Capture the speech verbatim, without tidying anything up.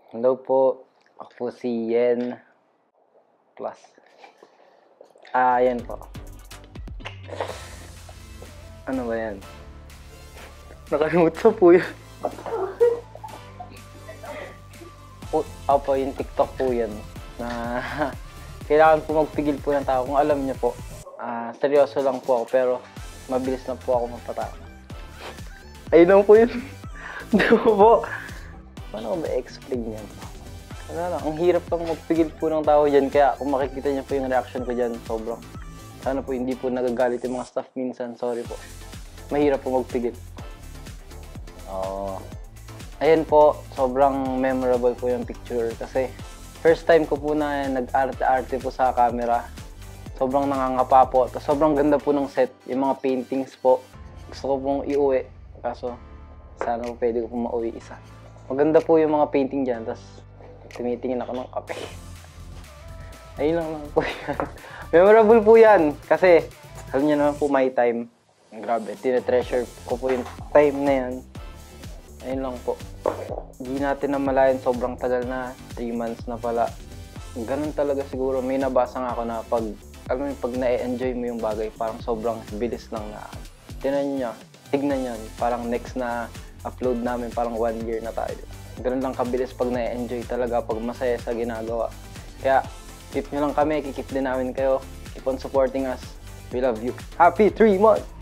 Hello po, ako po si Yen Plus. Ah, yan po. Ano ba yan? Nakalimutan po yun. Po, ako po, yung TikTok po yan. Na kailangan po magpigil po ng tao. Kung alam niyo po, ah, seryoso lang po ako pero mabilis na po ako magpatao. Ayun lang po yun. Di ba po? Paano ko ba explain yan? Ano lang, ang hirap pang magpigil po ng tao dyan. Kaya kung makikita niyo po yung reaction ko dyan, sobrang. Sana po hindi po nagagalit yung mga staff minsan. Sorry po. Mahirap po magpigil. Oo. Ayan po, sobrang memorable po yung picture. Kasi first time ko po na nag-arte-arte po sa camera. Sobrang nangangapa po. Tapos sobrang ganda po ng set. Yung mga paintings po. Gusto ko pong iuwi. Kaso, sana po pwede ko pong mauwi isa. Maganda po yung mga painting dyan. Tapos, tumitingin ako ng kape. Ayun lang lang po yan. Memorable po yan. Kasi, alam niyo naman po, my time. Grabe, tinetreasure ko po yung time na yan. Ayun lang po. Hindi natin namalayan, sobrang tagal na. three months na pala. Ganun talaga siguro. May nabasa nga ako na pag, alam mo, pag na-enjoy mo yung bagay, parang sobrang bilis lang na. Tinan nyo, tignan nyo. Parang next na upload namin, parang one year na tayo. Ganun lang kabilis pag na-enjoy talaga, pag masaya sa ginagawa. Kaya, keep nyo lang kami, kikip din namin kayo. Keep on supporting us. We love you. Happy three months!